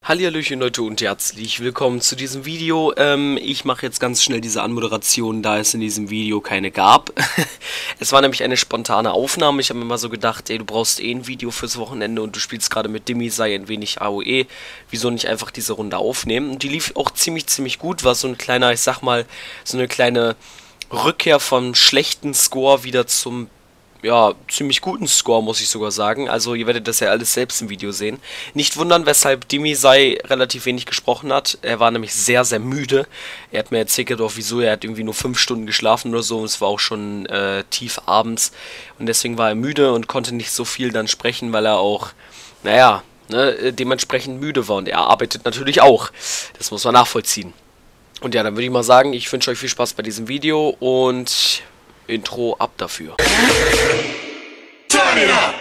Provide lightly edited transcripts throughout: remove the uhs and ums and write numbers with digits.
Hallihallöchen Leute und herzlich willkommen zu diesem Video. Ich mache jetzt ganz schnell diese Anmoderation, da es in diesem Video keine gab. Es war nämlich eine spontane Aufnahme. Ich habe mir mal so gedacht, ey, du brauchst eh ein Video fürs Wochenende und du spielst gerade mit Dimmi, sei ein wenig AOE. Wieso nicht einfach diese Runde aufnehmen? Und die lief auch ziemlich gut, war so ein kleiner, ich sag mal, so eine kleine Rückkehr vom schlechten Score wieder zum ja, ziemlich guten Score, muss ich sogar sagen. Also ihr werdet das ja alles selbst im Video sehen. Nicht wundern, weshalb Dimmi Sei relativ wenig gesprochen hat. Er war nämlich sehr müde. Er hat mir erzählt, auch wieso, er hat irgendwie nur 5 Stunden geschlafen oder so. Und es war auch schon tief abends. Und deswegen war er müde und konnte nicht so viel dann sprechen, weil er auch, naja, ne, dementsprechend müde war. Und er arbeitet natürlich auch. Das muss man nachvollziehen. Und ja, dann würde ich mal sagen, ich wünsche euch viel Spaß bei diesem Video und Intro ab dafür. Turn it up!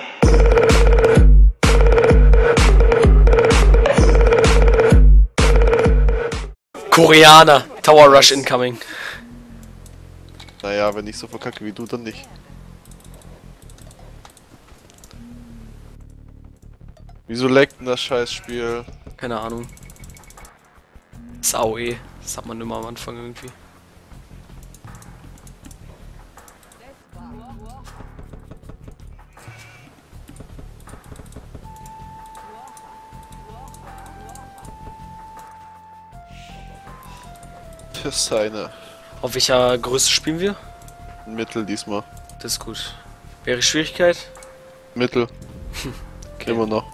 Koreaner, Tower Rush incoming. Naja, wenn ich so verkacke wie du, dann nicht. Wieso leckt denn das Scheißspiel? Keine Ahnung. Das ist AOE, das hat man immer am Anfang irgendwie. Das ist eine Auf welcher Größe spielen wir? Mittel diesmal. Das ist gut. Wäre Schwierigkeit? Mittel. Okay. Immer noch.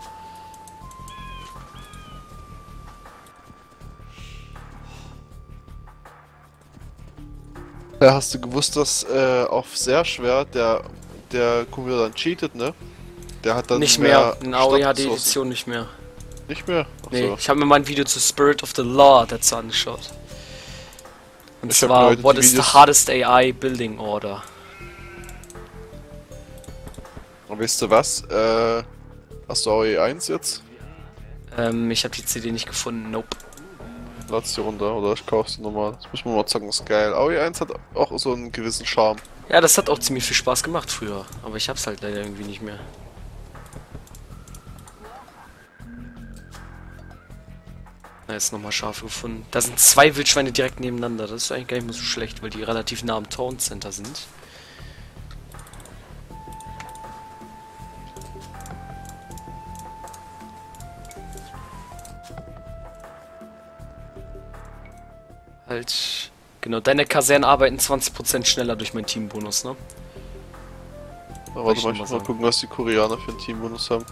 Ja, hast du gewusst, dass auf sehr schwer der Kumpel dann cheatet, ne? Der hat dann Nicht mehr. In AOE hat die Stadtressourcen. Edition nicht mehr. Nicht mehr? Ach Nee, so. ich habe mir mal ein Video zu Spirit of the Law dazu angeschaut. Und Ich hab mir zwar, heute what die is the Videos- hardest AI building order? Und weißt du was? Hast du AOE 1 jetzt? Ich habe die CD nicht gefunden, nope. Lad's dir runter oder ich kauf's dir nochmal. Das muss man mal sagen, ist geil. AOE 1 hat auch so einen gewissen Charme. Ja, das hat auch ziemlich viel Spaß gemacht früher, aber ich hab's halt leider irgendwie nicht mehr. Na, jetzt nochmal Schafe gefunden. Da sind 2 Wildschweine direkt nebeneinander, das ist eigentlich gar nicht mehr so schlecht, weil die relativ nah am Town Center sind. Halt, genau, deine Kasernen arbeiten 20% schneller durch meinen Teambonus, ne? Aber warte ich mal, noch ich mal muss mal sagen. gucken, was die Koreaner für einen Teambonus haben.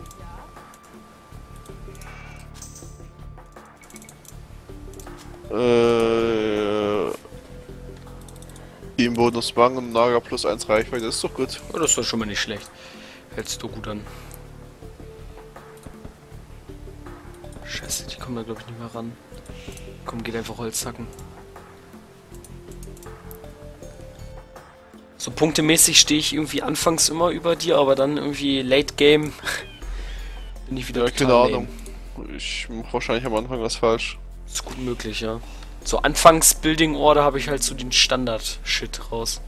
Teambonus Bang und Naga plus 1 Reichweite, das ist doch gut. Oh, das ist doch schon mal nicht schlecht. Hältst du gut an. Scheiße, die kommen da glaube ich nicht mehr ran. Komm, geht einfach Holz hacken. So punktemäßig stehe ich irgendwie anfangs immer über dir, aber dann irgendwie Late Game bin ich wieder Ja, keine total Ahnung. Ich mache wahrscheinlich am Anfang was falsch. lame. Ist gut möglich, ja. So anfangs Building Order habe ich halt so den Standard-Shit raus.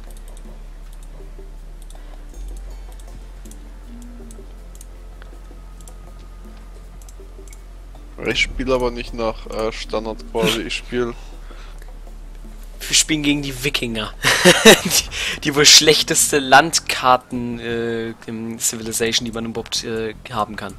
Ich spiele aber nicht nach Standard quasi, ich spiele. Wir spielen gegen die Wikinger. die wohl schlechteste Landkarten im Civilization, die man überhaupt haben kann.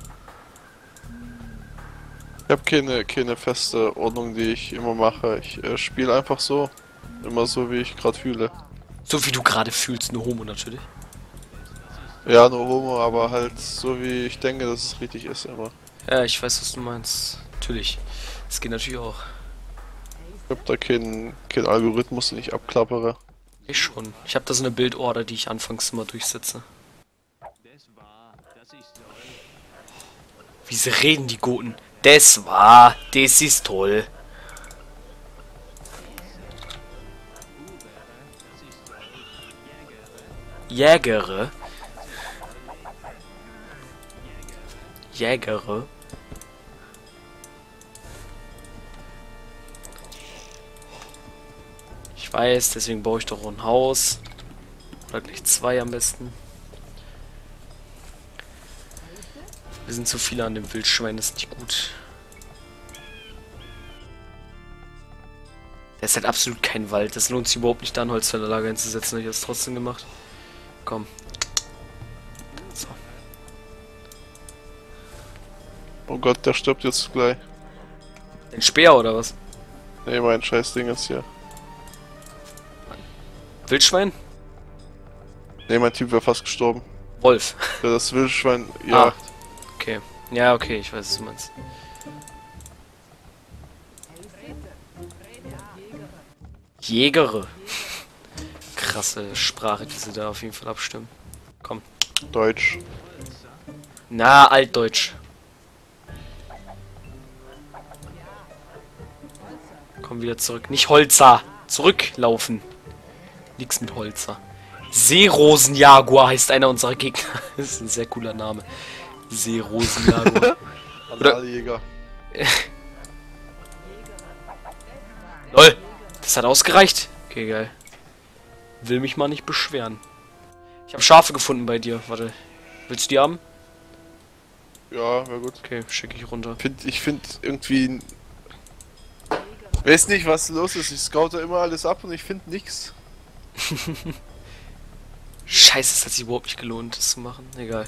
Ich habe keine feste Ordnung, die ich immer mache. Ich spiele einfach so. Immer so, wie ich gerade fühle. So wie du gerade fühlst, nur Homo natürlich. Ja, nur Homo, aber halt so, wie ich denke, dass es richtig ist immer. Ja, ich weiß, was du meinst. Natürlich. Das geht natürlich auch. Ich habe da keinen Algorithmus, den ich abklappere. Ich schon. Ich habe da so eine Bildorder, die ich anfangs immer durchsetze. Wie sie reden, die Goten. Das ist toll. Jägere. Jägere. Ich weiß, deswegen baue ich doch ein Haus. Oder gleich 2 am besten. Wir sind zu viele an dem Wildschwein, das ist nicht gut. Das ist halt absolut kein Wald. Das lohnt sich überhaupt nicht, da ein Holzfällerlager einzusetzen. Ich habe es trotzdem gemacht. Komm. So. Oh Gott, der stirbt jetzt gleich. Ein Speer oder was? Ne, mein scheiß Ding ist hier. Wildschwein? Ne, mein Typ wäre fast gestorben. Wolf. Der das Wildschwein jagt. Okay. Ja, okay, ich weiß, was du meinst. Jägere. Krasse Sprache, die sie da auf jeden Fall abstimmen. Komm. Deutsch. Na, Altdeutsch. Komm wieder zurück. Nicht Holzer. Zurücklaufen. Nix mit Holzer. Seerosenjaguar heißt einer unserer Gegner. Das ist ein sehr cooler Name. Seerosenjaguar. Analjäger. LOL. Das hat ausgereicht. Okay, geil. Will mich mal nicht beschweren. Ich habe Schafe gefunden bei dir. Warte. Willst du die haben? Ja, wäre gut. Okay, schicke ich runter. Ich finde irgendwie... Weiß nicht, was los ist. Ich scoute immer alles ab und ich finde nichts. Scheiße, es hat sich überhaupt nicht gelohnt, das zu machen. Egal.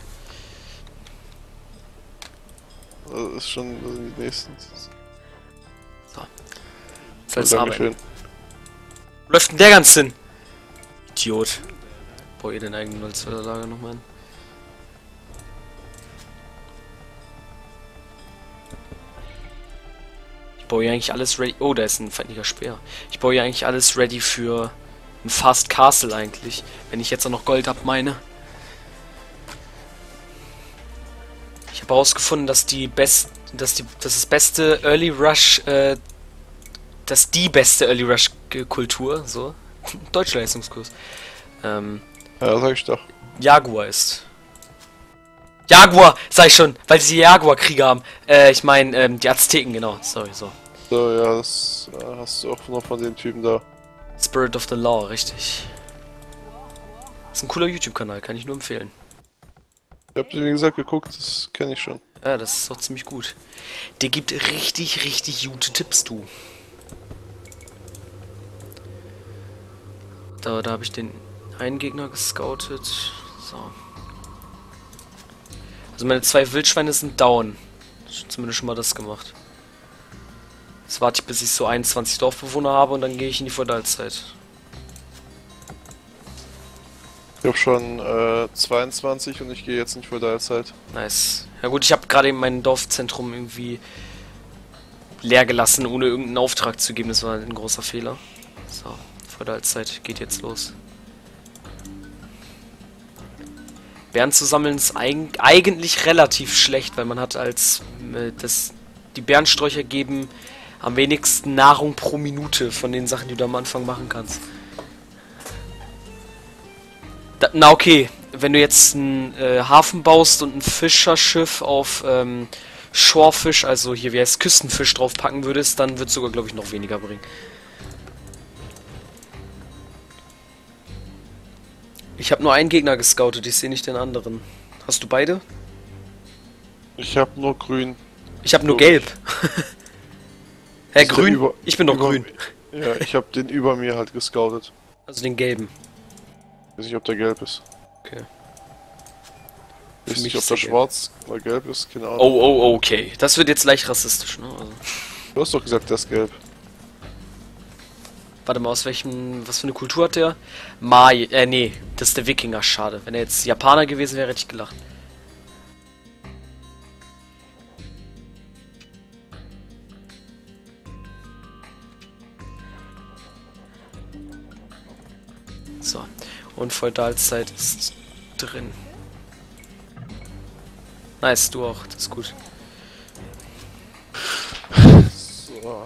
Das ist schon die nächsten. So. Soll's arbeiten. Dankeschön. Wo läuft denn der ganz hin? Idiot. Bau ihr den eigenen Holzfällerlager nochmal hin. Ich baue hier eigentlich alles ready. Oh, da ist ein feindlicher Speer. Ich baue hier eigentlich alles ready für ein Fast Castle eigentlich. Wenn ich jetzt auch noch Gold hab, meine. Ich habe herausgefunden, dass die beste Early Rush, dass die beste Early Rush Kultur, so, Deutschleistungskurs, Ja, sag ich doch. Jaguar ist. Jaguar, sag ich schon, weil sie Jaguar-Krieger haben. Ich meine, die Azteken, genau, sorry, so. So, ja, das hast du auch noch von dem Typen da. Spirit of the Law, richtig. Das ist ein cooler YouTube-Kanal, kann ich nur empfehlen. Ich hab wie gesagt geguckt, das kenne ich schon. Ja, das ist doch ziemlich gut. Der gibt richtig, richtig gute Tipps, du. Da habe ich den einen Gegner gescoutet. So. Also meine 2 Wildschweine sind down. Zumindest schon mal das gemacht. Jetzt warte ich, bis ich so 21 Dorfbewohner habe und dann gehe ich in die Feudalzeit. Ich hab schon 22 und ich gehe jetzt nicht vor der Zeit. Nice. Ja gut, ich habe gerade eben mein Dorfzentrum irgendwie leer gelassen, ohne irgendeinen Auftrag zu geben. Das war ein großer Fehler. So, Feudalzeit geht jetzt los. Bären zu sammeln ist eigentlich relativ schlecht, weil man hat als die Bärensträucher geben am wenigsten Nahrung pro Minute von den Sachen, die du am Anfang machen kannst. Na okay, wenn du jetzt einen Hafen baust und ein Fischerschiff auf Shorefish, also hier wie heißt Küstenfisch draufpacken würdest, dann wird es sogar, glaube ich, noch weniger bringen. Ich habe nur einen Gegner gescoutet, ich sehe nicht den anderen. Hast du beide? Ich hab nur grün. Ich habe nur gelb. Hä, Ist der grün? Ich bin doch über- grün. Ja, ich hab den über mir halt gescoutet. Also den gelben. Weiß nicht, ob der gelb ist. Okay. Weiß mich nicht, ob ist der der gelb. schwarz oder gelb ist, keine Ahnung. Oh, okay. Das wird jetzt leicht rassistisch, ne? Also, Du hast doch gesagt, der ist gelb. warte mal, aus welchem... Was für eine Kultur hat der? Mai... nee. Das ist der Wikinger, schade. Wenn er jetzt Japaner gewesen wäre, hätte ich gelacht. So. Und Feudalzeit ist drin. Nice, du auch. Das ist gut. So.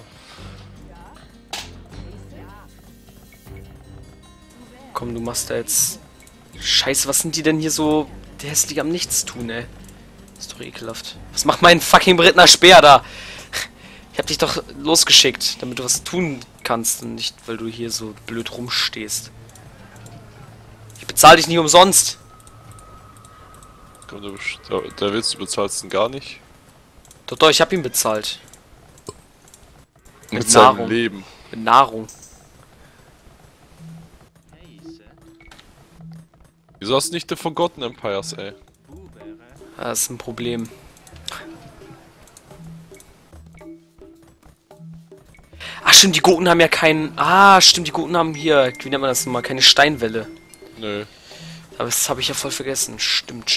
Komm, du machst da jetzt... Scheiße, was sind die denn hier so hässlich am Nichtstun, ey? Ist doch ekelhaft. Was macht mein fucking Brittner Speer da? Ich hab dich doch losgeschickt, damit du was tun kannst und nicht, weil du hier so blöd rumstehst. Ich bezahle dich nicht umsonst. Komm, der Witz, du bezahlst ihn gar nicht. Doch, ich hab ihn bezahlt. Mit Nahrung. seinem Leben. Mit Nahrung. Wieso hast du nicht The Forgotten Empires, ey? Das ist ein Problem. Ach stimmt, die Goten haben ja keinen... Ah, stimmt, die Goten haben hier... Wie nennt man das nochmal? Keine Steinwelle. Nö. Aber das habe ich ja voll vergessen. Stimmt.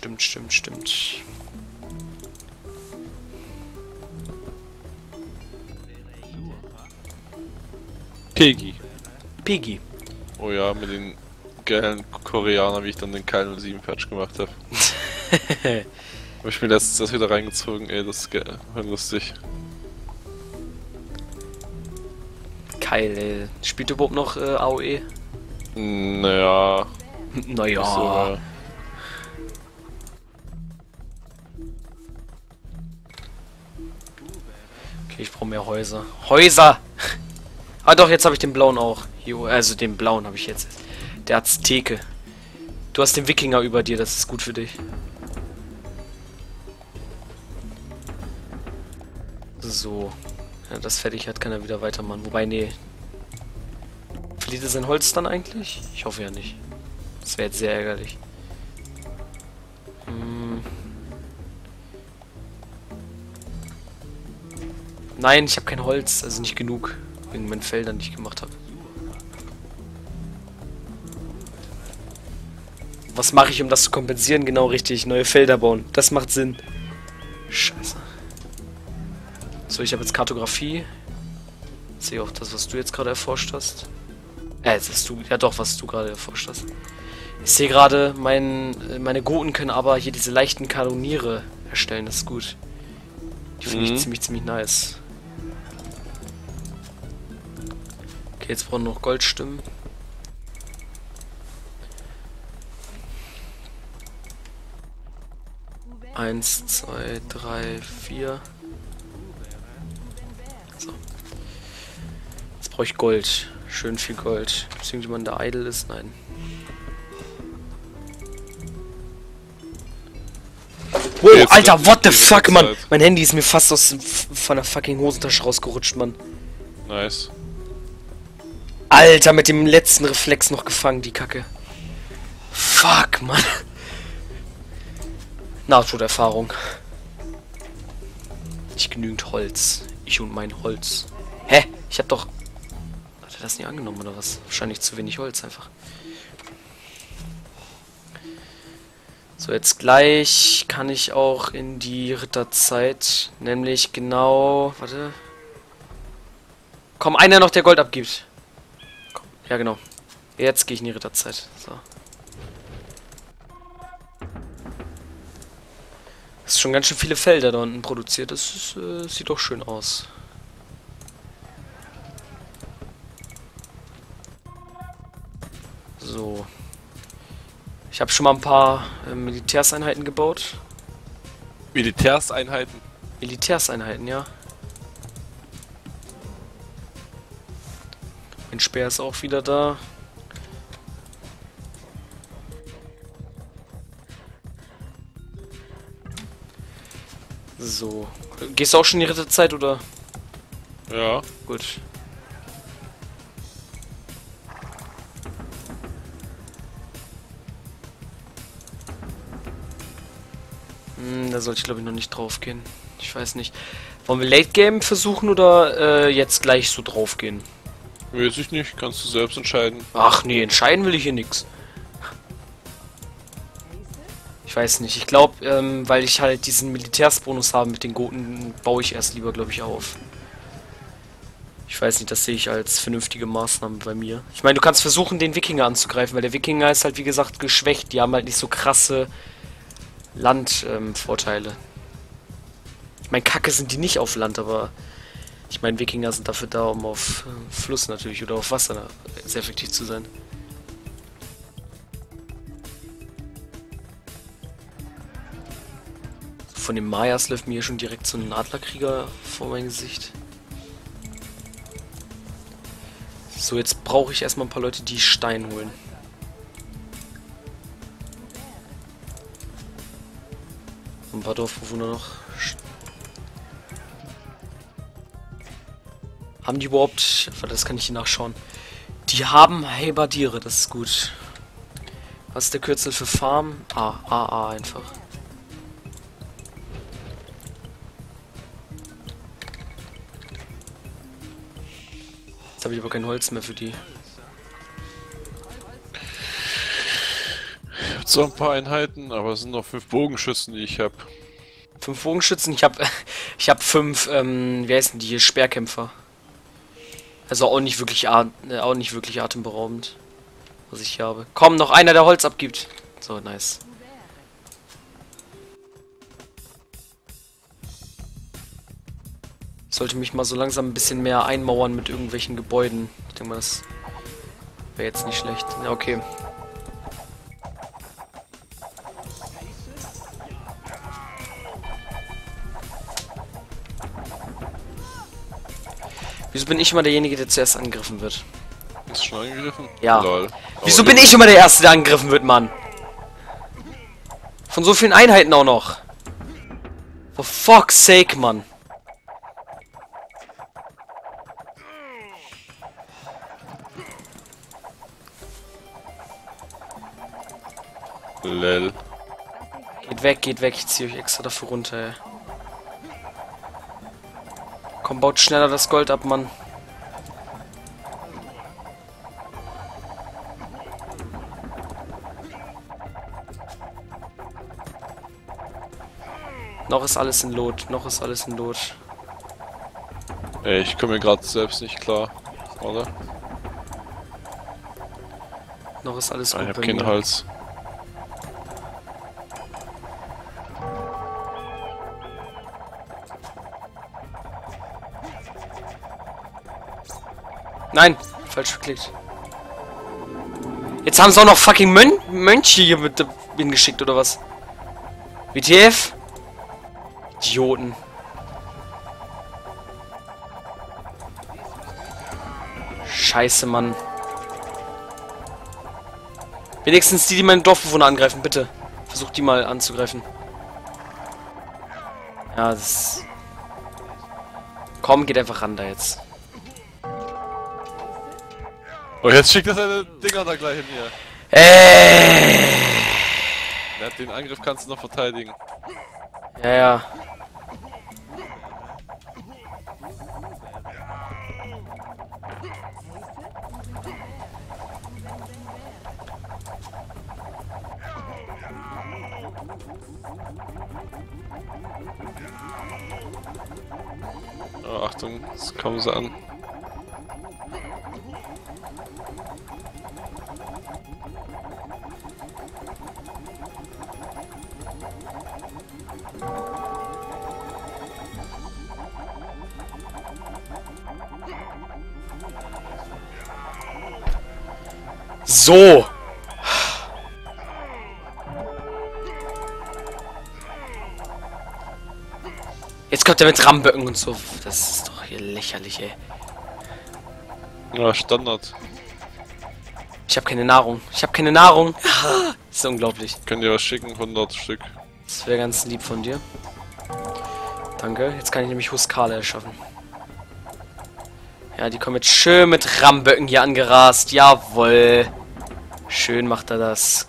Peggy. Piggy. Oh ja, mit den geilen Koreanern, wie ich dann den Keil 07 Patch gemacht habe. Hab ich mir letztens das wieder reingezogen, ey, das ist geil. War lustig. Geil, ey. Spielt überhaupt noch AOE? Naja. Naja. So, Okay, ich brauche mehr Häuser. Häuser! Ah doch, jetzt habe ich den blauen auch. Hier, also den blauen habe ich jetzt. Der Azteke. Du hast den Wikinger über dir, das ist gut für dich. So. Wenn er das fertig hat, kann er wieder weitermachen. Wobei, nee. Verliert er sein Holz dann eigentlich? Ich hoffe ja nicht. Das wäre jetzt sehr ärgerlich. Nein, ich habe kein Holz, also nicht genug. Wegen meinen Feldern, die ich gemacht habe. Was mache ich, um das zu kompensieren? Genau richtig, neue Felder bauen. Das macht Sinn. Scheiße. So, ich habe jetzt Kartografie. Ich sehe auch das, was du jetzt gerade erforscht hast. Jetzt hast du... Ja doch, was du gerade erforscht hast. Ich sehe gerade, meine Goten können aber hier diese leichten Kanoniere erstellen. Das ist gut. Die finde ich ziemlich nice. Okay, jetzt brauchen wir noch Goldstimmen. Eins, zwei, drei, vier. So. Jetzt brauche ich Gold. Schön viel Gold. Ist irgendjemand da idle ist? Nein. Wow, Alter, what the fuck, Mann! Mein Handy ist mir fast von der fucking Hosentasche rausgerutscht, Mann. nice. Alter, mit dem letzten Reflex noch gefangen, die Kacke. Fuck, Mann. Nahtoderfahrung. Nicht genügend Holz. Ich und mein Holz. Hä? Ich hab doch... Hat er das nicht angenommen, oder was? Wahrscheinlich zu wenig Holz einfach. So, jetzt gleich kann ich auch in die Ritterzeit. Nämlich genau... Warte. Komm, einer noch, der Gold abgibt. Komm. Ja, genau. Jetzt gehe ich in die Ritterzeit. So. Das ist schon ganz schön viele Felder da unten produziert. Das ist, sieht doch schön aus. So. Ich habe schon mal ein paar Militärseinheiten gebaut. Militärseinheiten? Militärseinheiten, ja. Mein Speer ist auch wieder da. So. Gehst du auch schon in die Ritterzeit, oder? Ja. Gut. Da sollte ich glaube ich noch nicht drauf gehen. Ich weiß nicht. Wollen wir Late Game versuchen oder jetzt gleich so drauf gehen? Weiß ich nicht, kannst du selbst entscheiden. Ach nee, entscheiden will ich hier nix. Ich weiß nicht. Ich glaube, weil ich halt diesen Militärsbonus habe mit den Goten, baue ich erst lieber, glaube ich, auf. Ich weiß nicht, das sehe ich als vernünftige Maßnahme bei mir. Ich meine, du kannst versuchen, den Wikinger anzugreifen, weil der Wikinger ist halt, wie gesagt, geschwächt. Die haben halt nicht so krasse Landvorteile. Ich meine, Kacke sind die nicht auf Land, aber ich meine, Wikinger sind dafür da, um auf Fluss natürlich oder auf Wasser sehr effektiv zu sein. Von den Mayas läuft mir hier schon direkt so ein Adlerkrieger vor mein Gesicht. So, jetzt brauche ich erstmal ein paar Leute, die Stein holen. Ein paar Dorfbewohner noch. Haben die überhaupt... Das kann ich hier nachschauen. Die haben Halbardiere, das ist gut. Was ist der Kürzel für Farm? A einfach. Jetzt habe ich aber kein Holz mehr für die. Ich hab zwar ein paar Einheiten, aber es sind noch 5 Bogenschützen, die ich habe. 5 Bogenschützen? Ich hab 5, wie heißen die hier? Speerkämpfer. Also auch nicht wirklich atemberaubend, was ich hier habe. Komm, noch einer, der Holz abgibt. So, nice. Ich sollte mich mal so langsam ein bisschen mehr einmauern mit irgendwelchen Gebäuden. Ich denke mal, das wäre jetzt nicht schlecht. Ja, okay. Wieso bin ich immer derjenige, der zuerst angegriffen wird? Bist du schon angegriffen? Ja. Lol. Wieso bin ich immer der Erste, der angegriffen wird, Mann? Von so vielen Einheiten auch noch. For fuck's sake, Mann. Lel. Geht weg, ich ziehe euch extra dafür runter, ey. Komm, baut schneller das Gold ab, Mann. Noch ist alles in Lot, noch ist alles in Lot. Ey, ich komme mir gerade selbst nicht klar, oder? Noch ist alles Ich gut hab bei keinen mir. Hals. Nein, falsch geklickt. Jetzt haben sie auch noch fucking Mönche hier mit hingeschickt, oder was? WTF? Idioten. Scheiße, Mann. Wenigstens die meine Dorfbewohner angreifen, bitte. Versucht die mal anzugreifen. Ja, das... Komm, geht einfach ran da jetzt. Oh, jetzt schickt er seine Dinger da gleich hin hier. Ja, den Angriff kannst du noch verteidigen. Ja, ja. Oh, Achtung, jetzt kommen sie an. So. Jetzt kommt er mit Ramböcken und so. Das ist doch hier lächerlich, ey. Ja, Standard. Ich habe keine Nahrung. Ich habe keine Nahrung. Das ist unglaublich. Könnt ihr was schicken? 100 Stück. Das wäre ganz lieb von dir. Danke. Jetzt kann ich nämlich Huskale erschaffen. Ja, die kommen jetzt schön mit Ramböcken hier angerast. Jawohl. Schön macht er das.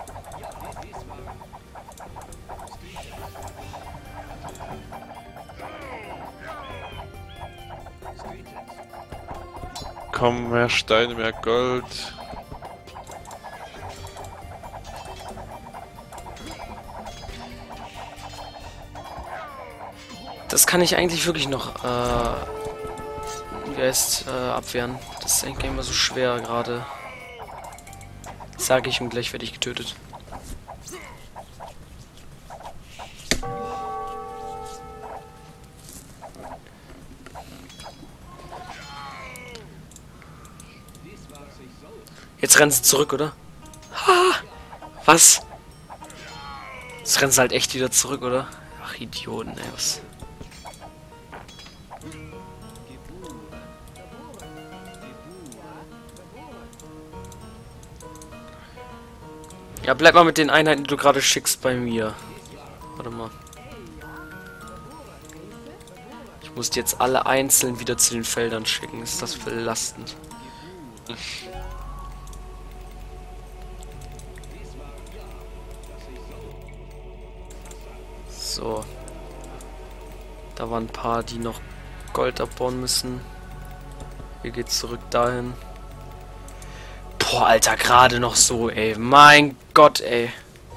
Komm, mehr Steine, mehr Gold. Das kann ich eigentlich wirklich noch, wie heißt, abwehren. Das ist eigentlich gar nicht mehr so schwer gerade. Sage ich und gleich werde ich getötet. Jetzt rennen sie zurück, oder? Ha! Was? Jetzt rennen sie halt echt wieder zurück, oder? Ach, Idioten, ey, was? Ja, bleib mal mit den Einheiten, die du gerade schickst, bei mir. Warte mal. Ich muss die jetzt alle einzeln wieder zu den Feldern schicken. Ist das belastend. So. Da waren ein paar, die noch Gold abbauen müssen. Hier geht's zurück dahin. Boah, Alter, gerade noch so, ey. Mein Gott, ey.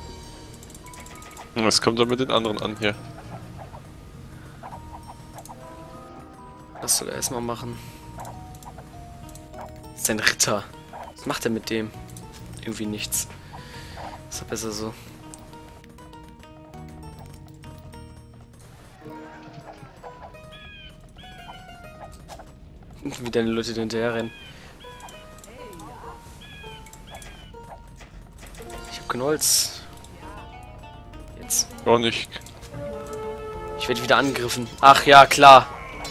Was kommt da mit den anderen an hier? Was soll er erstmal machen? Das ist ein Ritter. Was macht er mit dem? Irgendwie nichts. Ist doch besser so. Wie deine Leute hinterher rennen. Ich hab kein Holz. Jetzt. Auch nicht. Ich werde wieder angegriffen. Ach ja, klar.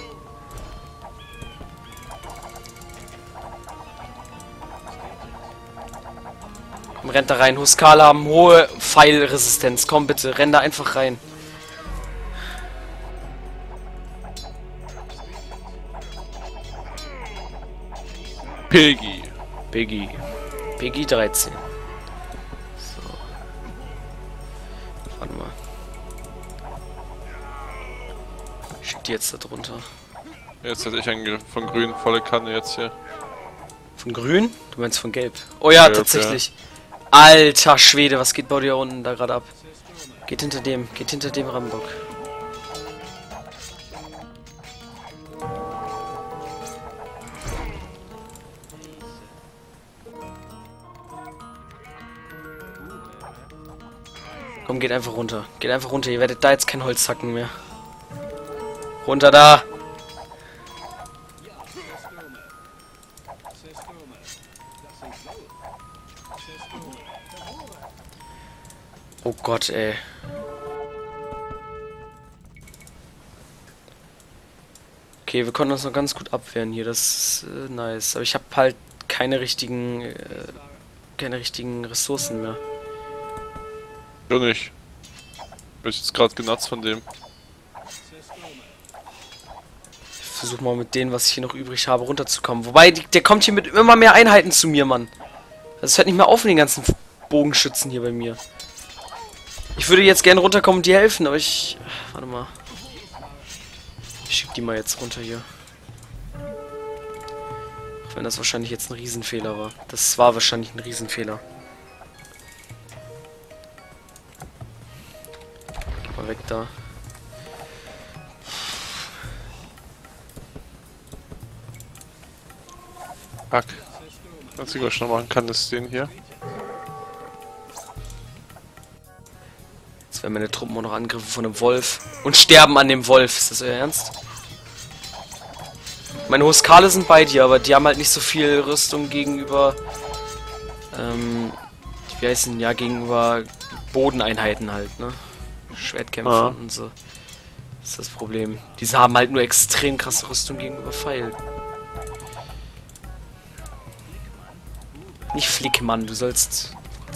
Komm, rennt da rein. Huskala haben hohe Pfeilresistenz. Komm bitte, renn da einfach rein. Piggy. Piggy. Piggy 13. So. Warte mal. Ich schick die jetzt da drunter. Jetzt hätte ich einen von grün volle Kanne jetzt hier. Von grün? Du meinst von gelb? Oh ja, Gelb, tatsächlich. Ja. Alter Schwede, was geht bei dir unten da gerade ab? Geht hinter dem Rambock. Komm, geht einfach runter. Geht einfach runter. Ihr werdet da jetzt kein Holz hacken mehr. Runter da! Oh Gott, ey. Okay, wir konnten uns noch ganz gut abwehren hier. Das ist nice. Aber ich habe halt keine richtigen Ressourcen mehr. Du nicht. Bin ich jetzt gerade genutzt von dem. Ich versuche mal mit denen, was ich hier noch übrig habe, runterzukommen. Wobei, der kommt hier mit immer mehr Einheiten zu mir, Mann. Das hört nicht mehr auf mit den ganzen Bogenschützen hier bei mir. Ich würde jetzt gerne runterkommen und dir helfen, aber ich... Warte mal. Ich schieb die mal jetzt runter hier. Auch wenn das wahrscheinlich jetzt ein Riesenfehler war. Das war wahrscheinlich ein Riesenfehler. Mal weg da. Fuck. Das Einzige, was ich noch machen kann, ist den hier. Jetzt werden meine Truppen auch noch angegriffen von einem Wolf. Und sterben an dem Wolf. Ist das euer Ernst? Meine Huskale sind bei dir, aber die haben halt nicht so viel Rüstung gegenüber... wie heißen ja, gegenüber Bodeneinheiten halt, ne? Schwertkämpfer und so. Das ist das Problem. Diese haben halt nur extrem krasse Rüstung gegenüber Pfeil. Nicht Flick, Mann, du sollst...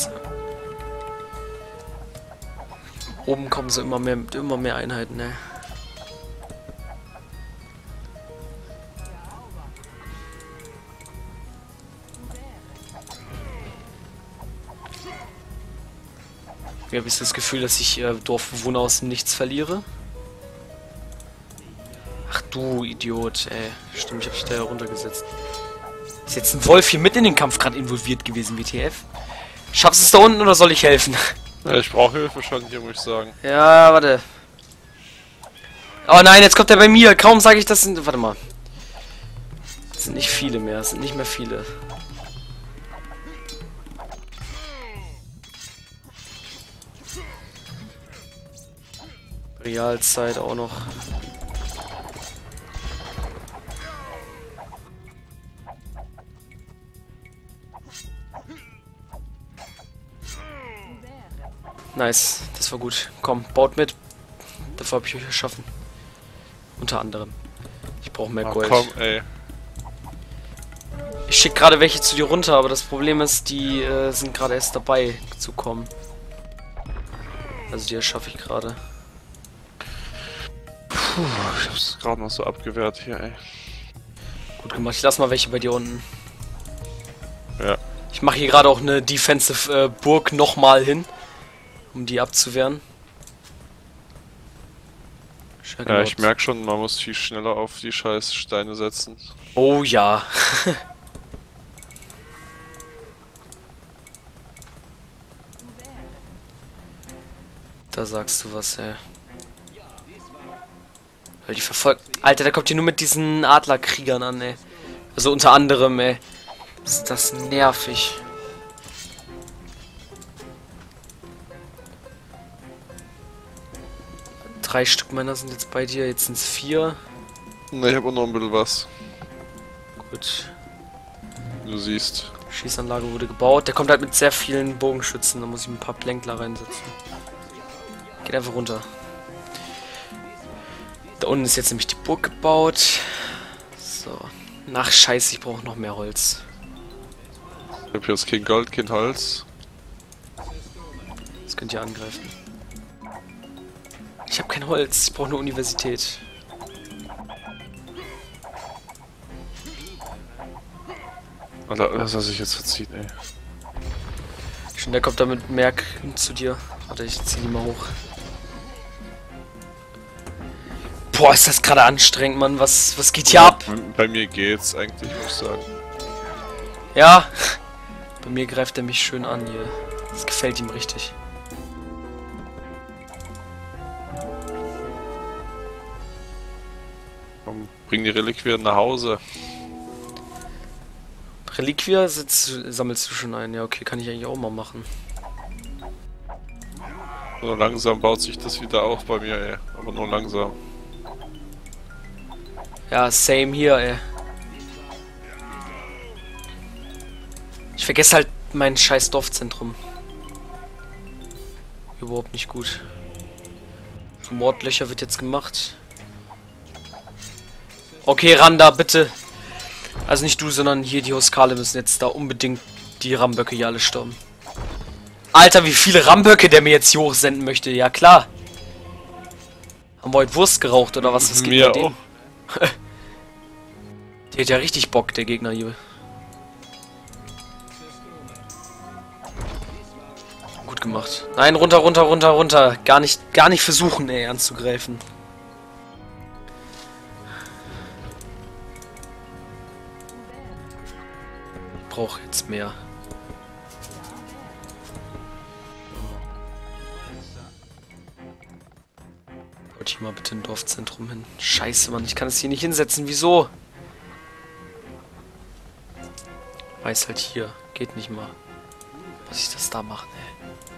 Oben kommen so immer mehr Einheiten, ne? Wie habe ich das Gefühl, dass ich Dorfbewohner aus dem Nichts verliere? Ach du Idiot, ey. Stimmt, ich habe dich da runtergesetzt. Ist jetzt ein Wolf hier mit in den Kampf gerade involviert gewesen, WTF? Schaffst du es da unten oder soll ich helfen? Ja, ich brauche Hilfe schon hier, muss ich sagen. Ja, warte. Oh nein, jetzt kommt er bei mir. Kaum sage ich das sind... Warte mal. Es sind nicht viele mehr. Es sind nicht mehr viele. Realzeit auch noch. Nice, das war gut. Komm, baut mit. Dafür habe ich euch erschaffen. Unter anderem. Ich brauche mehr Gold. Komm, ey. Ich schicke gerade welche zu dir runter, aber das Problem ist, die sind gerade erst dabei zu kommen. Also die erschaffe ich gerade. Puh, ich hab's gerade noch so abgewehrt hier, ey. Gut gemacht. Ich lass mal welche bei dir unten. Ja. Ich mache hier gerade auch eine Defensive Burg nochmal hin, um die abzuwehren. Ja, ich merke schon, man muss viel schneller auf die scheiß Steine setzen. Oh ja. Da sagst du was, ey. Weil die verfolgt. Alter, der kommt hier nur mit diesen Adlerkriegern an, ey. Also unter anderem, ey. Ist das nervig. Drei Stück meiner sind jetzt bei dir, jetzt sind es 4. Ne, ich habe auch noch ein bisschen was. Gut. Du siehst. Schießanlage wurde gebaut. Der kommt halt mit sehr vielen Bogenschützen. Da muss ich ein paar Plänkler reinsetzen. Geht einfach runter. Da unten ist jetzt nämlich die Burg gebaut. So. Ach, scheiße, ich brauche noch mehr Holz. Ich hab jetzt kein Gold, kein Holz. Das könnt ihr angreifen. Ich habe kein Holz, ich brauche eine Universität. Alter, das hat sich jetzt verzieht, ey. Schon, der kommt da mit Merk zu dir. Warte, ich zieh die mal hoch. Boah, ist das gerade anstrengend, Mann. Was geht hier ab? Bei mir geht's eigentlich, muss ich sagen. Ja. Bei mir greift er mich schön an hier. Das gefällt ihm richtig. Komm, bring die Reliquien nach Hause. Reliquia sammelst du schon ein. Ja, okay, kann ich eigentlich auch mal machen. So langsam baut sich das wieder auf bei mir, ey. Aber nur langsam. Ja, same hier, ey. Ich vergesse halt mein scheiß Dorfzentrum. Überhaupt nicht gut. So Mordlöcher wird jetzt gemacht. Okay, Randa, bitte. Also nicht du, sondern hier die Huskale müssen jetzt da unbedingt die Ramböcke hier alle stürmen. Alter, wie viele Ramböcke der mir jetzt hier hochsenden möchte. Ja, klar. Haben wir heute Wurst geraucht oder was? Was geht mir bei dem? auch. Der hat ja richtig Bock, der Gegner hier. Gut gemacht. Nein, runter, runter, runter, runter. Gar nicht versuchen, ey, anzugreifen. Ich brauche jetzt mehr. Wollte ich mal bitte ein Dorfzentrum hin. Scheiße, Mann, ich kann es hier nicht hinsetzen. Wieso? Weiß halt hier. Geht nicht mal. Was ich das da machen, ey.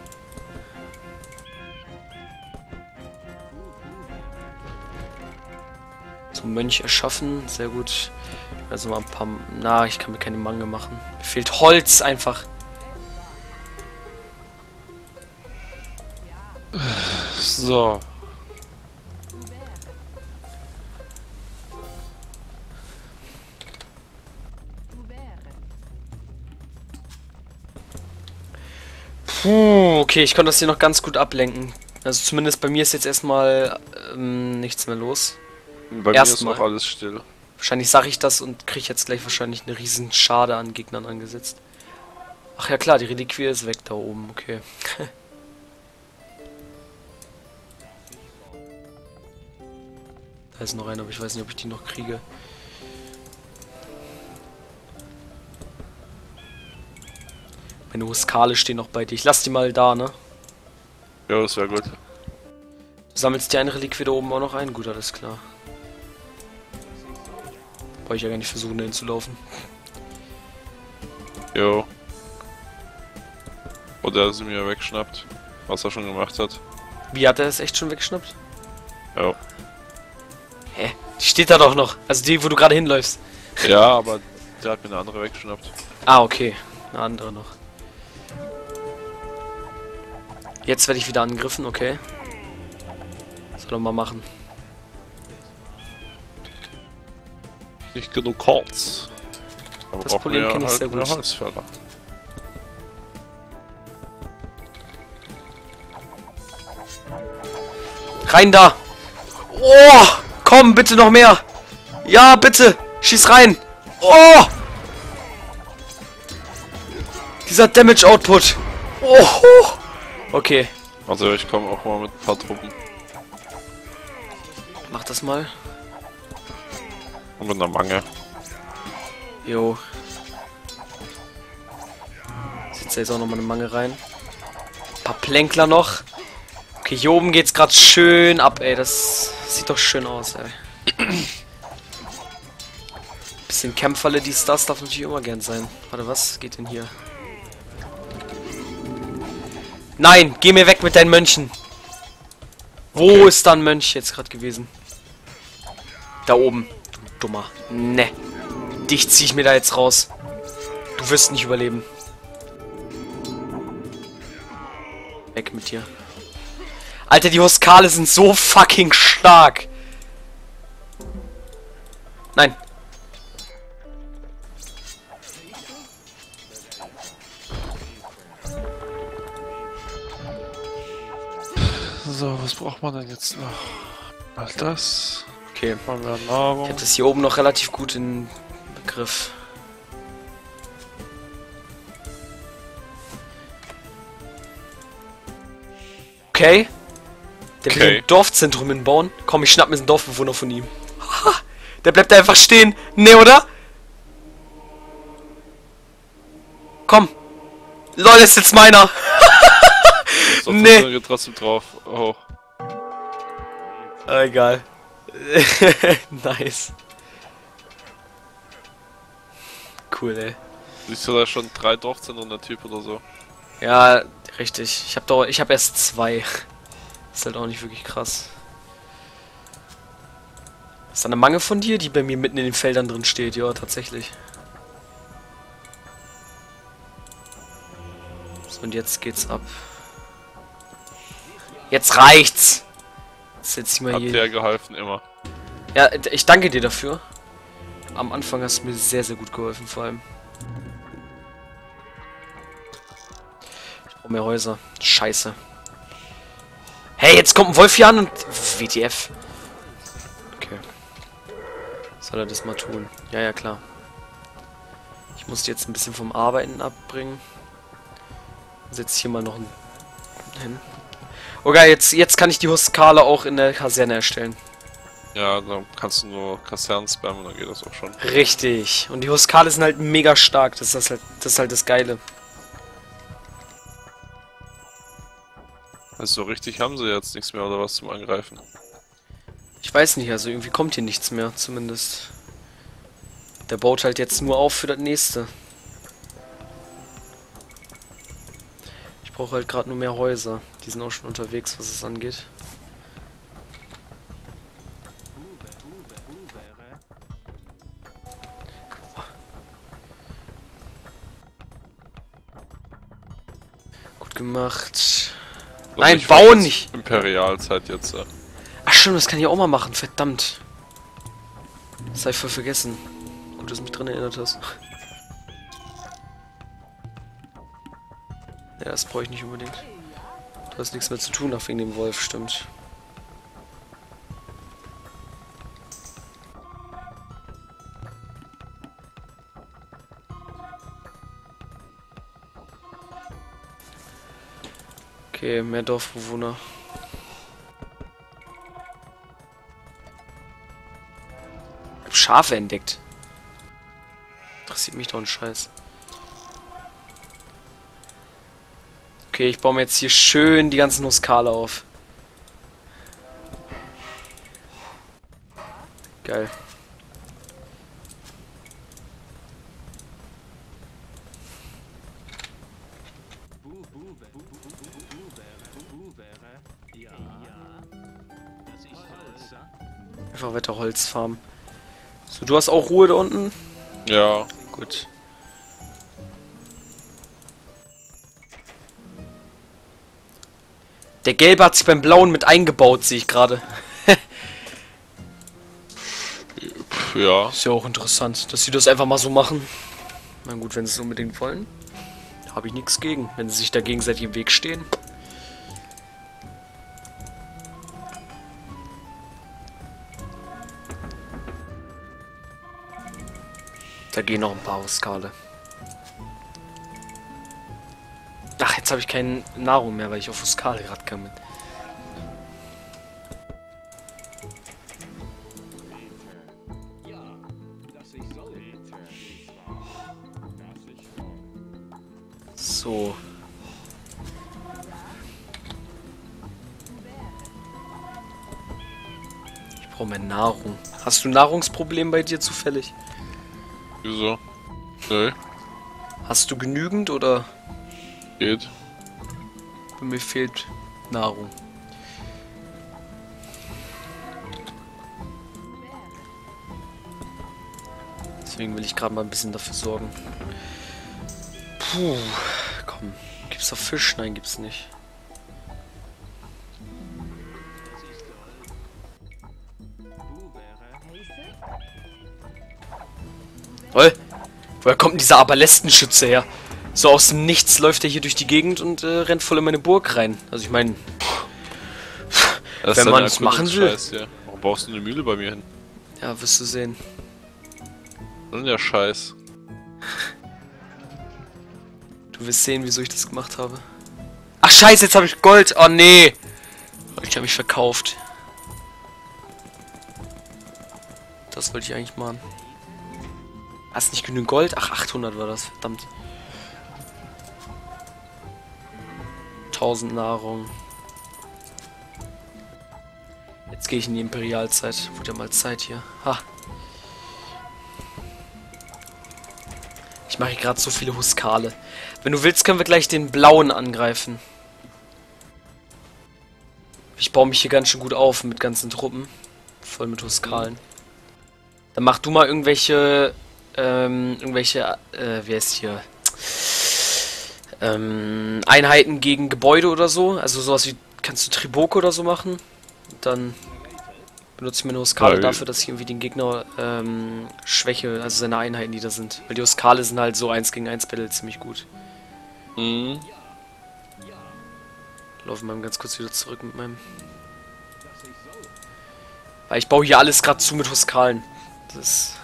So, Mönch erschaffen. Sehr gut. Also mal ein paar... Na, ich kann mir keine Mangel machen. Mir fehlt Holz einfach. So. Puh, okay, ich konnte das hier noch ganz gut ablenken. Also zumindest bei mir ist jetzt erstmal nichts mehr los. Bei mir ist noch alles still. Wahrscheinlich sage ich das und kriege jetzt gleich wahrscheinlich eine riesen Schade an Gegnern angesetzt. Ach ja klar, die Reliquie ist weg da oben, okay. Da ist noch einer, aber ich weiß nicht, ob ich die noch kriege. Meine Huskale stehen noch bei dir. Ich lass die mal da, ne? Ja, das wäre gut. Du sammelst die eine Reliquie da oben auch noch ein? Gut, alles klar. Brauche ich ja gar nicht versuchen, dahin zu laufen. Jo. Oder er sie mir wegschnappt, was er schon gemacht hat. Wie, hat er es echt schon weggeschnappt? Ja. Hä? Die steht da doch noch. Also die, wo du gerade hinläufst. Ja, aber der hat mir eine andere weggeschnappt. Ah, okay. Eine andere noch. Jetzt werde ich wieder angegriffen, okay. Soll er mal machen. Nicht genug Holz. Aber Das Problem kenne ich sehr gut. Holzfäller. Rein da! Oh! Komm, bitte noch mehr. Ja, bitte. Schieß rein. Oh! Dieser Damage Output. Oh! Okay. Also ich komme auch mal mit ein paar Truppen. Mach das mal. Und mit einer Mange. Jo. Sitzt da jetzt auch nochmal eine Mange rein. Ein paar Plänkler noch. Okay, hier oben geht's gerade schön ab, ey. Das sieht doch schön aus, ey. Bisschen Kämpferle, das darf natürlich immer gern sein. Warte, was geht denn hier? Nein, geh mir weg mit deinen Mönchen. Wo ist da ein Mönch jetzt gerade gewesen? Da oben. Du Dummer. Ne. Dich zieh ich mir da jetzt raus. Du wirst nicht überleben. Weg mit dir. Alter, die Huskale sind so fucking stark. Nein. So, was braucht man denn jetzt noch? All das. Okay. Haben wir Nahrung. Ich habe das hier oben noch relativ gut in Begriff. Okay. Der will ein Dorfzentrum hinbauen. Komm, ich schnapp mir einen Dorfbewohner von ihm. Der bleibt da einfach stehen. Ne, oder? Komm. Lol, ist jetzt meiner. So, nee. Geht trotzdem drauf. Oh. Egal. Nice. Cool, ey. Siehst du da schon 3 Dorfzentren, der Typ oder so? Ja, richtig. Ich hab erst 2. Ist halt auch nicht wirklich krass. Ist da eine Mange von dir, die bei mir mitten in den Feldern drin steht? Ja, tatsächlich. So, und jetzt geht's ab. Jetzt reicht's! Jetzt setz ich mal Hat hier. dir geholfen, immer. Ja, ich danke dir dafür. Am Anfang hast du mir sehr, sehr gut geholfen, vor allem. Ich brauche mehr Häuser. Scheiße. Hey, jetzt kommt ein Wolf hier an und... WTF. Okay. Soll er das mal tun? Ja, ja, klar. Ich muss die jetzt ein bisschen vom Arbeiten abbringen. Setze hier mal noch einen hin. Okay, jetzt kann ich die Huskale auch in der Kaserne erstellen. Ja, dann kannst du nur Kasernen spammen, dann geht das auch schon. Richtig. Und die Huskale sind halt mega stark. Das ist halt das Geile. Also so richtig haben sie jetzt nichts mehr oder was zum Angreifen. Ich weiß nicht, also irgendwie kommt hier nichts mehr, zumindest. Der baut halt jetzt nur auf für das nächste. Ich brauche halt gerade nur mehr Häuser. Die sind auch schon unterwegs, was es angeht. Gut gemacht. Nein, bauen nicht! Imperialzeit jetzt. Ach stimmt, das kann ich auch mal machen, verdammt. Das habe ich voll vergessen. Gut, dass du mich dran erinnert hast. Ja, das brauche ich nicht unbedingt. Du hast nichts mehr zu tun, auch wegen dem Wolf, stimmt. Okay, mehr Dorfbewohner. Ich hab Schafe entdeckt. Interessiert mich doch ein Scheiß. Okay, ich baue mir jetzt hier schön die ganzen Huskale auf. Geil. Einfach weiter Holz farmen. So, du hast auch Ruhe da unten? Ja. Gut. Der Gelbe hat sich beim Blauen mit eingebaut, sehe ich gerade. Ja. Ist ja auch interessant, dass sie das einfach mal so machen. Na gut, wenn sie es unbedingt wollen. Habe ich nichts gegen, wenn sie sich da gegenseitig im Weg stehen. Da gehen noch ein paar Huskale. Ach, jetzt habe ich keine Nahrung mehr, weil ich auf Huskale gerade kam. So. Ich brauche mehr Nahrung. Hast du ein Nahrungsproblem bei dir zufällig? Wieso? Nö. Hast du genügend oder? Geht. Bei mir fehlt Nahrung. Deswegen will ich gerade mal ein bisschen dafür sorgen. Puh, komm. Gibt's da Fisch? Nein, gibt's nicht. Woher kommt denn dieser Aberlästenschütze her? So aus dem Nichts läuft er hier durch die Gegend und rennt voll in meine Burg rein. Also ich meine, wenn man es machen will. Ja. Warum baust du eine Mühle bei mir hin? Ja, wirst du sehen. Das ist ja Scheiß. Du wirst sehen, wieso ich das gemacht habe. Ach scheiße, jetzt habe ich Gold. Oh nee. Ich habe mich verkauft. Das wollte ich eigentlich machen. Hast nicht genügend Gold? Ach, 800 war das. Verdammt. 1000 Nahrung. Jetzt gehe ich in die Imperialzeit. Wurde ja mal Zeit hier. Ha. Ich mache hier gerade so viele Huskale. Wenn du willst, können wir gleich den blauen angreifen. Ich baue mich hier ganz schön gut auf mit ganzen Truppen. Voll mit Huskalen. Dann mach du mal irgendwelche... wie heißt hier? Einheiten gegen Gebäude oder so. Also sowas wie... Kannst du Triboke oder so machen? Und dann benutze ich meine Huskale dafür, dass ich irgendwie den Gegner schwäche. Also seine Einheiten, die da sind. Weil die Huskale sind halt so 1 gegen 1 Battle ziemlich gut. Mhm. Laufen wir mal ganz kurz wieder zurück mit meinem... Weil ich baue hier alles gerade zu mit Huskalen. Das...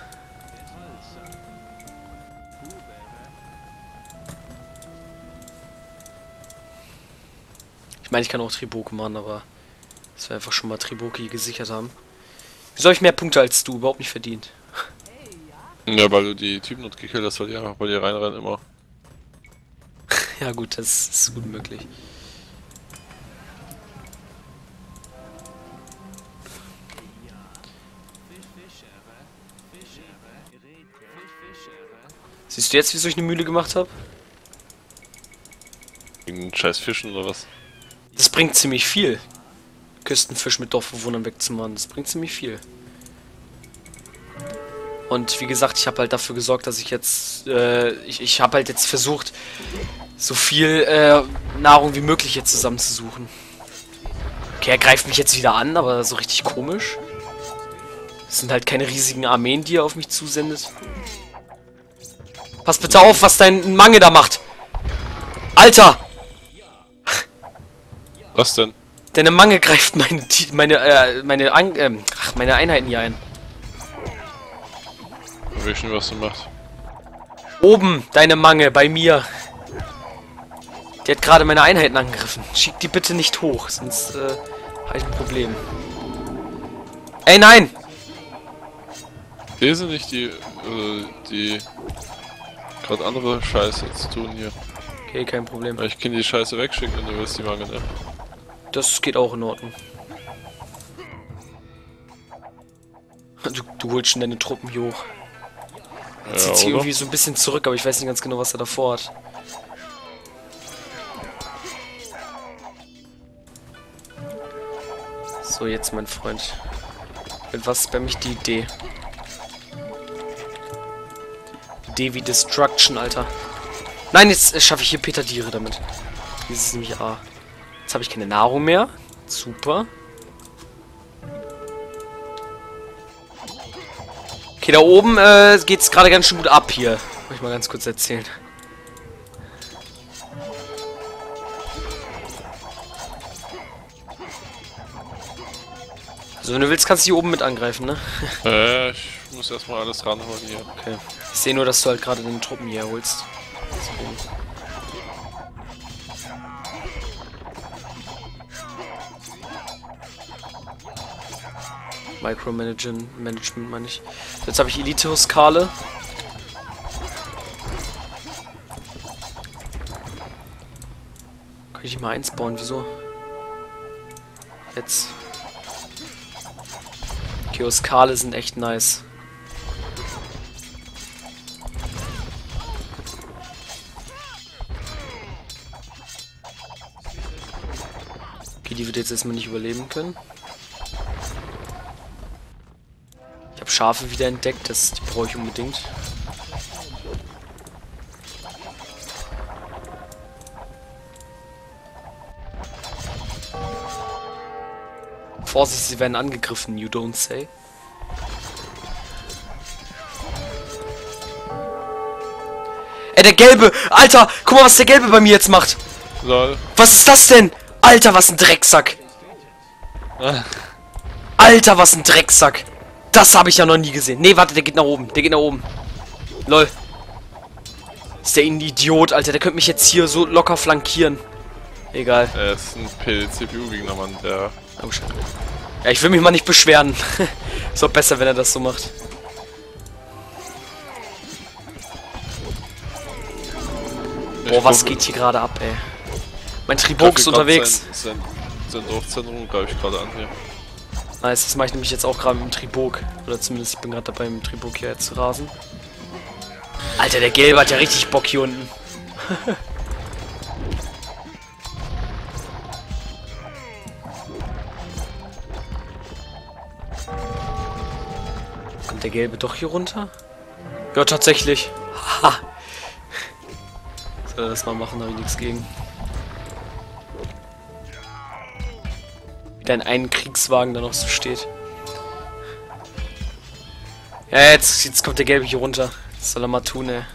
Ich meine, ich kann auch Triboke machen, aber... Dass wir einfach schon mal Triboke gesichert haben. Wieso habe ich mehr Punkte als du? Überhaupt nicht verdient. Ja, weil du die Typen dort gekillt hast, weil die einfach bei dir reinrennen immer. Ja gut, das ist gut möglich. Siehst du jetzt, wieso ich eine Mühle gemacht habe? Wegen scheiß Fischen oder was? Das bringt ziemlich viel. Küstenfisch mit Dorfbewohnern wegzumachen, das bringt ziemlich viel. Und wie gesagt, ich habe halt dafür gesorgt, dass ich jetzt, ich habe halt jetzt versucht, so viel Nahrung wie möglich jetzt zusammenzusuchen. Okay, er greift mich jetzt wieder an, aber so richtig komisch. Es sind halt keine riesigen Armeen, die er auf mich zusendet. Pass bitte auf, was dein Mange da macht. Alter! Was denn? Deine Mange greift meine Einheiten hier ein. Ich weiß schon, was du machst. Oben, deine Mange, bei mir. Die hat gerade meine Einheiten angegriffen. Schick die bitte nicht hoch, sonst habe ich ein Problem. Ey, nein! Hier sind nicht die gerade andere Scheiße zu tun hier. Okay, kein Problem. Ich kann die Scheiße wegschicken, wenn du willst, die Mangel, ne? Das geht auch in Ordnung. Du holst schon deine Truppen hier hoch. Jetzt zieht sie irgendwie so ein bisschen zurück, aber ich weiß nicht ganz genau, was er davor hat. So, jetzt mein Freund. Mit was spamm ich die Idee? Idee wie Destruction, Alter. Nein, jetzt schaffe ich hier Peterdiere damit. Dieses ist nämlich A. Jetzt habe ich keine Nahrung mehr. Super. Okay, da oben geht es gerade ganz schön gut ab hier. Muss ich mal ganz kurz erzählen. Also wenn du willst, kannst du hier oben mit angreifen, ne? Ich muss erstmal alles ranholen hier. Okay. Ich sehe nur, dass du halt gerade den Truppen hier holst. Deswegen. Management meine ich. Jetzt habe ich Elite-Huskale. Kann ich mal einsbauen? Wieso? Jetzt. Okay, Huskale sind echt nice. Okay, die wird jetzt erstmal nicht überleben können. Ich habe Schafe wieder entdeckt, die brauche ich unbedingt. Vorsicht, sie werden angegriffen, you don't say. Ey, der Gelbe! Alter, guck mal, was der Gelbe bei mir jetzt macht! Lol. Was ist das denn? Alter, was ein Drecksack! Alter, was ein Drecksack! Das habe ich ja noch nie gesehen. Nee, warte, der geht nach oben. Der geht nach oben. Lol. Ist der ein Idiot, Alter. Der könnte mich jetzt hier so locker flankieren. Egal. Er ist ein CPU-Gegner, Mann, der... Oh, schade. Ja, ich will mich mal nicht beschweren. Ist doch besser, wenn er das so macht. Boah, was geht hier gerade ab, ey? Mein Tribok ist unterwegs. Sein Dorfzentrum greife ich gerade an hier. Nice, das mache ich nämlich jetzt auch gerade mit dem Tribok. Oder zumindest, ich bin gerade dabei, mit dem Tribok hier zu rasen. Alter, der Gelbe hat ja richtig Bock hier unten. Kommt der Gelbe doch hier runter? Ja, tatsächlich. Haha. Soll er das mal machen, habe ich nichts gegen. Wieder in einen Kriegswagen, der noch so steht. Ja, jetzt kommt der Gelbe hier runter. Was soll er mal tun, ey?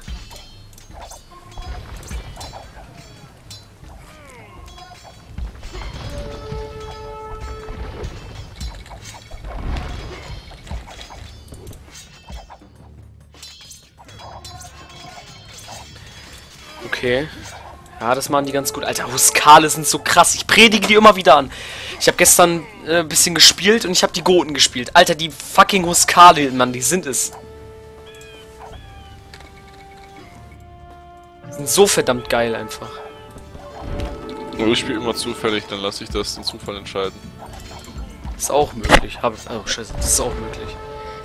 Okay. Ja, das machen die ganz gut. Alter, Huskale sind so krass. Ich predige die immer wieder an. Ich habe gestern ein bisschen gespielt und ich habe die Goten gespielt. Alter, die fucking Huskale, Mann, die sind es. Die sind so verdammt geil einfach. Ich spiele immer zufällig, dann lasse ich das den Zufall entscheiden. Ist auch möglich. Oh, scheiße, das ist auch möglich.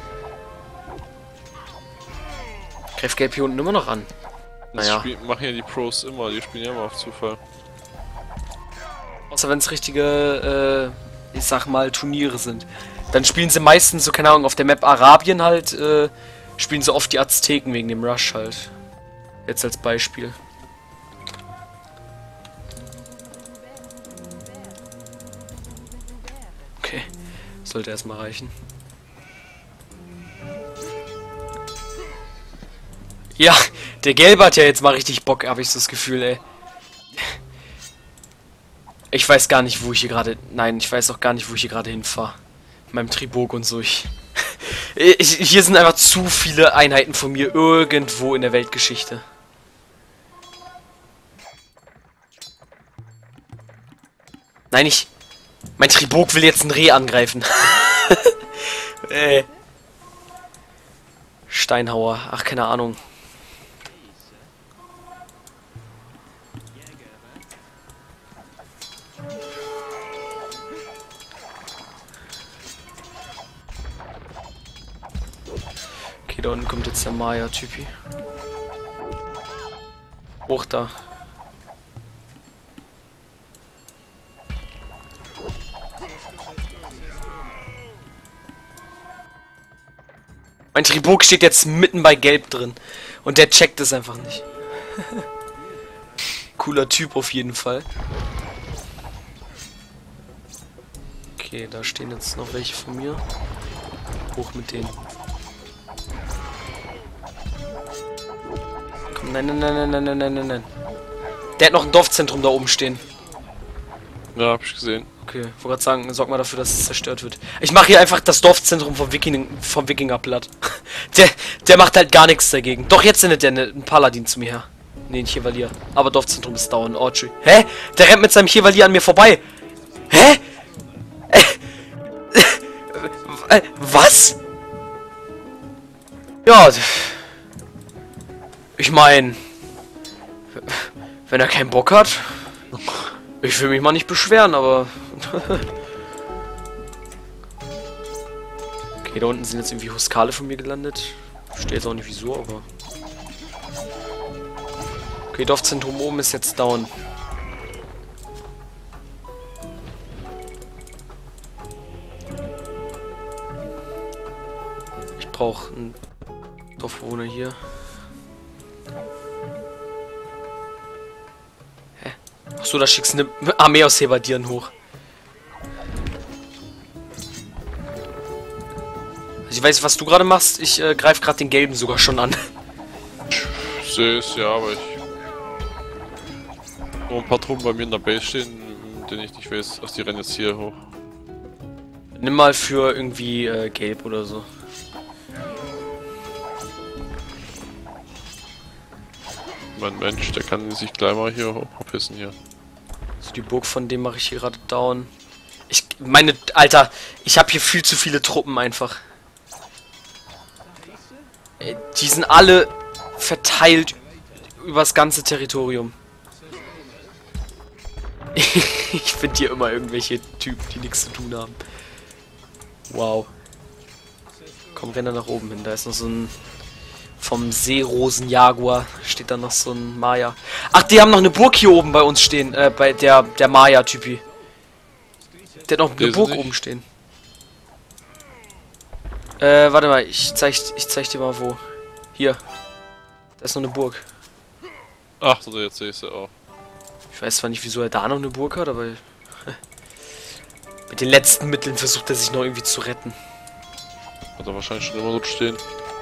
Greift Gelb hier unten immer noch an. Naja. Das machen ja die Pros immer, die spielen ja immer auf Zufall. Außer wenn es richtige, ich sag mal, Turniere sind. Dann spielen sie meistens, so keine Ahnung, auf der Map Arabien halt, spielen sie oft die Azteken wegen dem Rush halt. Jetzt als Beispiel. Okay, sollte erstmal reichen. Ja, der Gelbe hat ja jetzt mal richtig Bock, habe ich so das Gefühl, ey. Ich weiß gar nicht, wo ich hier gerade... Nein, ich weiß auch gar nicht, wo ich hier gerade hinfahre. Mit meinem Tribok und so. Hier sind einfach zu viele Einheiten von mir irgendwo in der Weltgeschichte. Nein, mein Tribok will jetzt ein Reh angreifen. Steinhauer. Ach, keine Ahnung. Okay, da unten kommt jetzt der Maya-Typi. Hoch da. Mein Tribok steht jetzt mitten bei Gelb drin. Und der checkt es einfach nicht. Cooler Typ auf jeden Fall. Okay, da stehen jetzt noch welche von mir. Hoch mit denen. Komm, nein, nein, nein, nein. Der hat noch ein Dorfzentrum da oben stehen. Ja, hab ich gesehen. Okay, wollte gerade sagen, sorg mal dafür, dass es zerstört wird. Ich mache hier einfach das Dorfzentrum vom Wikinger platt. Der macht halt gar nichts dagegen. Doch, jetzt sendet der ein Paladin zu mir her. Nee, ein Chevalier. Aber Dorfzentrum ist down. Oh, tschüss. Hä? Der rennt mit seinem Chevalier an mir vorbei. Hä? Was? Ja. Ich meine, wenn er keinen Bock hat, ich will mich mal nicht beschweren, aber... Okay, da unten sind jetzt irgendwie Huskale von mir gelandet. Ich verstehe jetzt auch nicht wieso, aber... Okay, Dorfzentrum oben ist jetzt down. Ich brauche einen Dorfbewohner hier. Hä? Achso, da schickst du eine Armee aus Heberdieren hoch. Also ich weiß, was du gerade machst. Ich greife gerade den Gelben sogar schon an. Ich sehe es, ja, aber ich... Nur ein paar Truppen bei mir in der Base stehen, denen ich nicht weiß, ach, die rennen jetzt hier hoch. Nimm mal für irgendwie Gelb oder so. Mein Mensch, der kann sich gleich mal hier hochpissen hier. Also die Burg von dem mache ich hier gerade down. Alter, ich habe hier viel zu viele Truppen einfach. Die sind alle verteilt übers ganze Territorium. Ich finde hier immer irgendwelche Typen, die nichts zu tun haben. Wow. Komm, renn da nach oben hin. Da ist noch so ein... Vom Seerosen-Jaguar steht da noch so ein Maya. Ach, die haben noch eine Burg hier oben bei uns stehen. Bei der Maya-Typi. Der hat noch eine Burg oben stehen. Warte mal. Ich zeig dir mal wo. Hier. Da ist noch eine Burg. Ach, so, jetzt sehe ich sie auch. Ich weiß zwar nicht, wieso er da noch eine Burg hat, aber... Mit den letzten Mitteln versucht er sich noch irgendwie zu retten. Hat er wahrscheinlich schon immer dort stehen.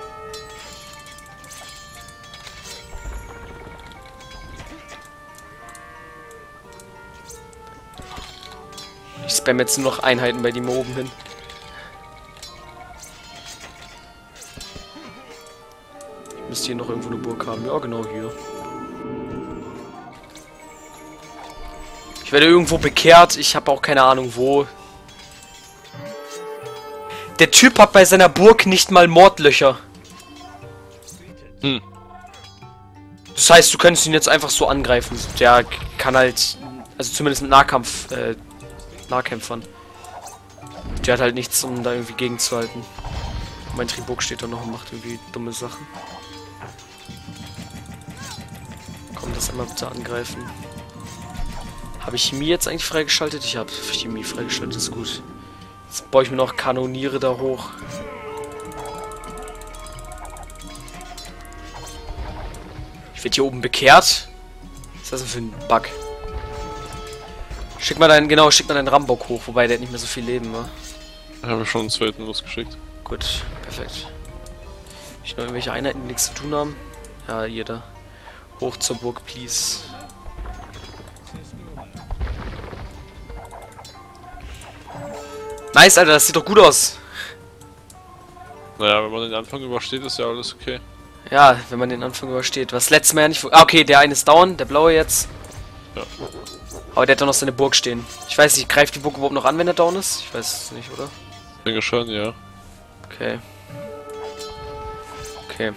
Ich spam jetzt nur noch Einheiten bei dem oben hin. Ich müsste hier noch irgendwo eine Burg haben. Ja, genau hier. Ich werde irgendwo bekehrt. Ich habe auch keine Ahnung wo. Der Typ hat bei seiner Burg nicht mal Mordlöcher. Das heißt, du könntest ihn jetzt einfach so angreifen. Der kann halt... Also zumindest mit Nahkämpfern. Der hat halt nichts, um da irgendwie gegenzuhalten. Mein Tribuk steht da noch und macht irgendwie dumme Sachen. Komm, das einmal bitte angreifen. Habe ich Chemie jetzt eigentlich freigeschaltet? Ich habe Chemie freigeschaltet, ist gut. Jetzt baue ich mir noch Kanoniere da hoch. Ich werde hier oben bekehrt. Was ist das denn für ein Bug? Schick mal deinen Rambock hoch, wobei der hat nicht mehr so viel Leben, wa? Ich habe schon einen zweiten losgeschickt. Gut, perfekt. Ich noch irgendwelche Einheiten, die nichts zu tun haben. Ja, jeder. Hoch zur Burg, please. Nice, Alter, das sieht doch gut aus. Naja, wenn man den Anfang übersteht, ist ja alles okay. Ja, wenn man den Anfang übersteht. Was letztes Mal ja nicht... Ah, okay, der eine ist down, der blaue jetzt. Ja. Aber der hat doch noch seine Burg stehen. Ich weiß nicht, greift die Burg überhaupt noch an, wenn er down ist? Ich weiß es nicht, oder? Ich denke schon, ja. Okay. Okay.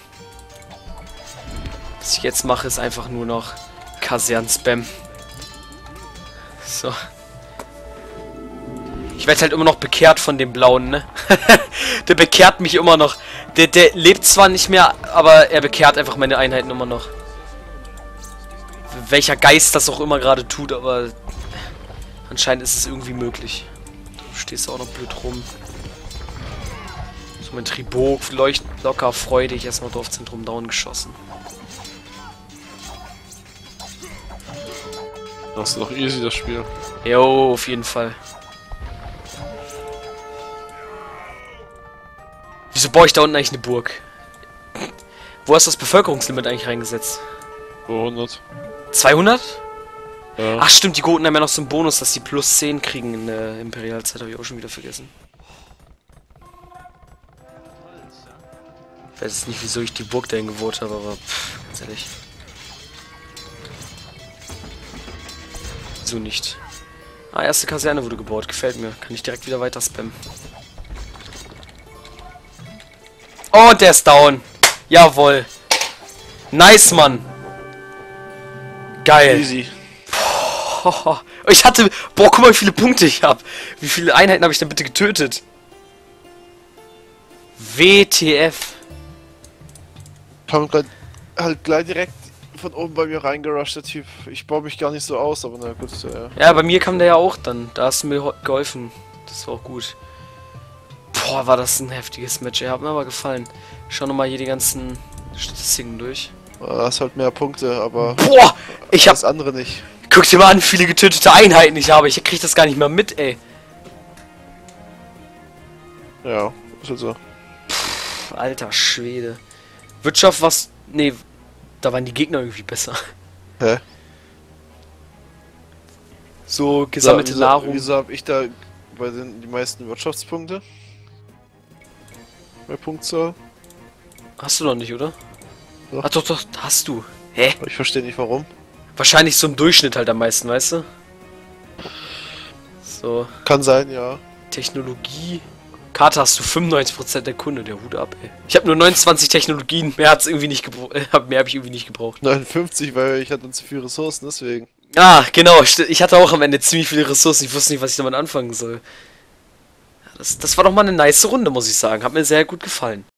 Was ich jetzt mache, ist einfach nur noch Kasern-Spam. So. Ich werde halt immer noch bekehrt von dem Blauen, ne? Der bekehrt mich immer noch. Der lebt zwar nicht mehr, aber er bekehrt einfach meine Einheiten immer noch. Welcher Geist das auch immer gerade tut, aber anscheinend ist es irgendwie möglich. Du stehst auch noch blöd rum. So, mein Tribok leuchtet locker freudig. Erstmal Dorfzentrum down geschossen. Das ist doch easy, das Spiel. Jo, auf jeden Fall. Wieso baue ich da unten eigentlich eine Burg? Wo hast du das Bevölkerungslimit eigentlich reingesetzt? 200. 200? Ja. Ach stimmt, die Goten haben ja noch so einen Bonus, dass die plus 10 kriegen in der Imperialzeit, habe ich auch schon wieder vergessen. Ich weiß jetzt nicht, wieso ich die Burg dahin gewohnt habe, aber ganz ehrlich. So nicht. Ah, erste Kaserne wurde gebaut, gefällt mir. Kann ich direkt wieder weiter spammen. Oh, und der ist down. Jawohl. Nice, Mann. Geil. Easy. Ich hatte... Boah, guck mal, wie viele Punkte ich habe. Wie viele Einheiten habe ich denn bitte getötet? WTF. Kam grad halt gleich direkt von oben bei mir reingerusht, der Typ. Ich baue mich gar nicht so aus, aber na gut. Ja, bei mir kam der ja auch dann. Da hast du mir geholfen. Das war auch gut. Boah, war das ein heftiges Match. Hat mir aber gefallen. Schau nochmal hier die ganzen Statistiken durch. Da hast halt mehr Punkte, aber Boah, ich hab... das andere nicht. Guck dir mal an, wie viele getötete Einheiten ich habe. Ich krieg das gar nicht mehr mit, ey. Ja, ist halt so. Alter Schwede. Wirtschaft was... Nee, da waren die Gegner irgendwie besser. Hä? So, gesammelte Nahrung. Wieso hab ich da bei den die meisten Wirtschaftspunkte? Bei Punktzahl? Hast du noch nicht, oder? Doch. Ach doch, hast du. Hä? Ich verstehe nicht warum. Wahrscheinlich so im Durchschnitt halt am meisten, weißt du? So, Kann sein, ja. Technologie. Karte hast du 95% der Kunde, der Hut ab, ey. Ich habe nur 29 Technologien, mehr hat's irgendwie nicht gebraucht. Mehr habe ich irgendwie nicht gebraucht. 59, weil ich hatte zu viele Ressourcen, deswegen. Ah, genau, ich hatte auch am Ende ziemlich viele Ressourcen, ich wusste nicht, was ich damit anfangen soll. Ja, das war doch mal eine nice Runde, muss ich sagen. Hat mir sehr gut gefallen.